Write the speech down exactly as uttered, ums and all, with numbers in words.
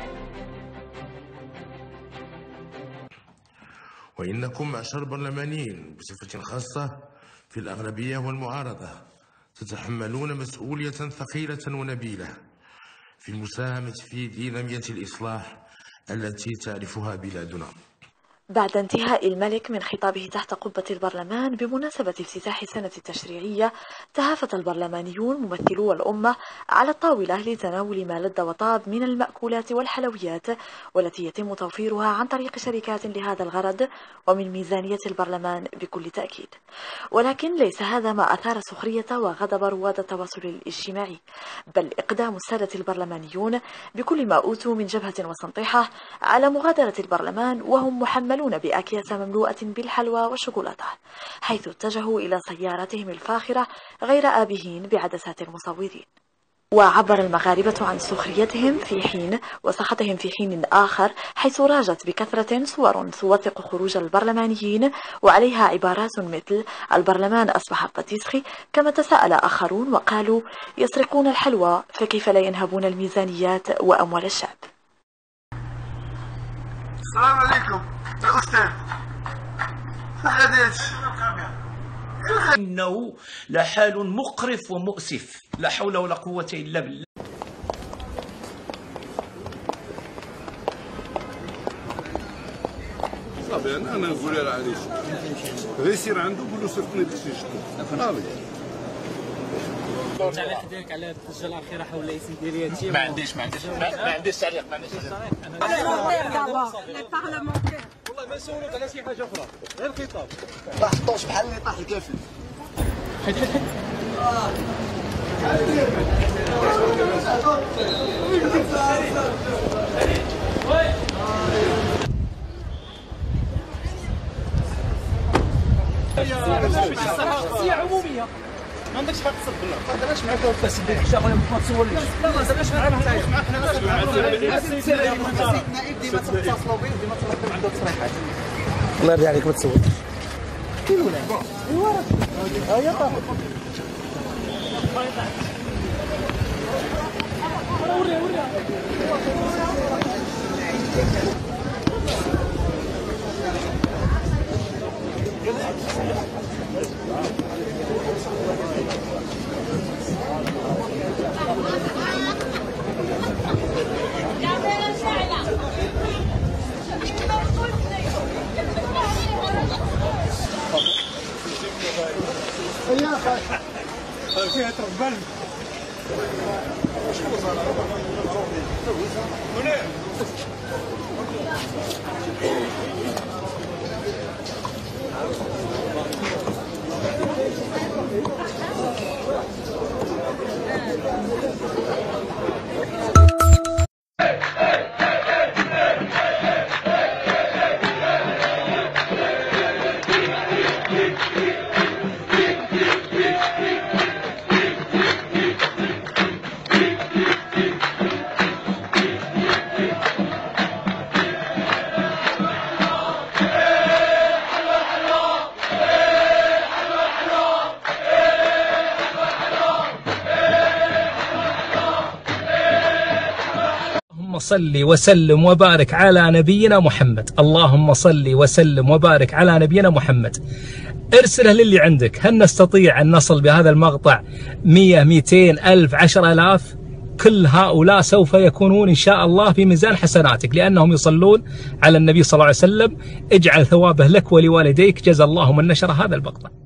وإنكم معشر البرلمانيين بصفة خاصة في الأغلبية والمعارضة تتحملون مسؤولية ثقيلة ونبيلة في المساهمة في دينامية الإصلاح التي تعرفها بلادنا. بعد انتهاء الملك من خطابه تحت قبة البرلمان بمناسبة افتتاح السنة التشريعية، تهافت البرلمانيون ممثلو الأمة على الطاولة لتناول ما لذ وطاب من المأكولات والحلويات، والتي يتم توفيرها عن طريق شركات لهذا الغرض ومن ميزانية البرلمان بكل تأكيد. ولكن ليس هذا ما أثار سخرية وغضب رواد التواصل الاجتماعي، بل إقدام السادة البرلمانيون بكل ما أوتوا من جبهة وسنطحة على مغادرة البرلمان وهم محملون بأكياس مملوءة بالحلوى والشوكولاتة، حيث اتجهوا إلى سياراتهم الفاخرة غير آبهين بعدسات المصورين. وعبر المغاربة عن سخريتهم في حين وسخطهم في حين آخر، حيث راجت بكثرة صور توثق خروج البرلمانيين وعليها عبارات مثل البرلمان أصبح باتيسخي، كما تساءل آخرون وقالوا يسرقون الحلوى فكيف لا ينهبون الميزانيات وأموال الشعب. السلام عليكم يا أستاذ. حدث إنه لحال مقرف ومؤسف، لا حول ولا قوة إلا بالله. صافي أنا أنا نقول لها علاش غير يسير عنده قول له صيفطني باش نشتو صافي. تعليق ديالك على التسجيل الأخيرة حول ياسين ديالي؟ ما عنديش ما عنديش ما عنديش تعليق ما عنديش تعليق. والله ما نسولوك على شي حاجة أخرى غير الخطاب. ما حطوش بحال اللي طاح الكافل. هي عمومية ما عندكش حق تصب بالله. ما درناش معاك وقت سيدي حتى خويا ما تصورليش. لا ما درناش معاك حنا سيدنا ديما تتصلوا به ديما تطلبوا عنده تصريحات. الله يرضي عليك ما تصورش. فين ولا؟ ايوا ها هي طاحت. وري وري. فيها تربل صل وسلم وبارك على نبينا محمد. اللهم صل وسلم وبارك على نبينا محمد. ارسله للي عندك. هل نستطيع أن نصل بهذا المقطع مية مئتين ألف عشر آلاف؟ كل هؤلاء سوف يكونون إن شاء الله في ميزان حسناتك، لأنهم يصلون على النبي صلى الله عليه وسلم. اجعل ثوابه لك ولوالديك، جزا الله من نشر هذا المقطع.